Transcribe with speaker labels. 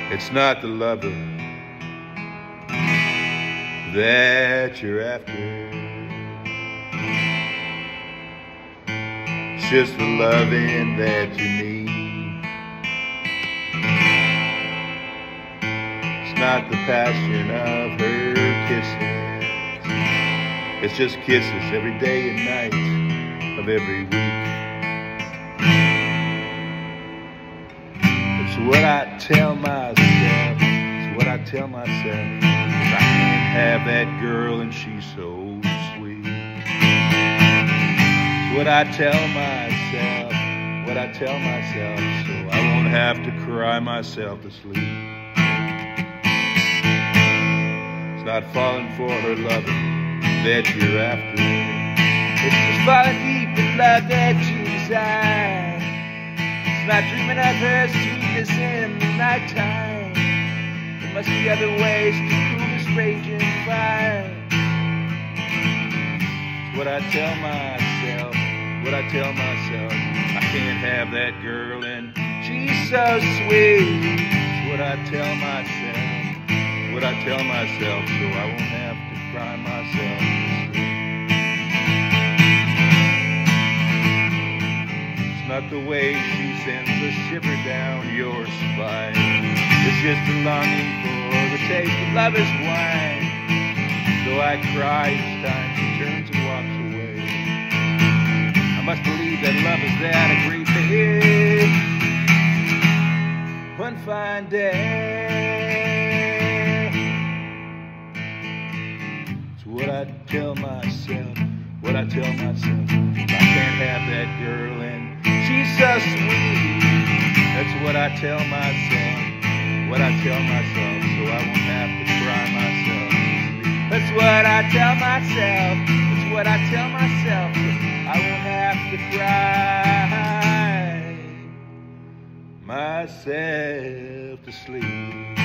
Speaker 1: It's not the lover that you're after. It's just the loving that you need. It's not the passion of her kisses. It's just kisses every day and night of every week. It's what I tell myself. It's what I tell myself. 'Cause I can't have that girl and she's so sweet. It's what I tell myself. What I tell myself, so I won't have to cry myself to sleep. It's not falling for her loving that you're after. It's just falling deep in love that you desire. It's not dreaming of her sweetness in the nighttime. There must be other ways to cool this raging fire. It's what I tell myself, what I tell myself. I can't have that girl and she's so sweet. It's what I tell myself, what I tell myself, so I won't have to cry myself to sleep. It's not the way she sends a shiver down your spine. It's just a longing for the taste of lover's wine. So I cry each time she turns and walks away. I must believe that love is that a great day. One fine day. It's what I tell myself, what I tell myself. I can't have that girl and she's so sweet. That's what I tell myself, what I tell myself, so I won't have to cry myself to sleep. That's what I tell myself, that's what I tell myself, so I won't have to cry myself to sleep.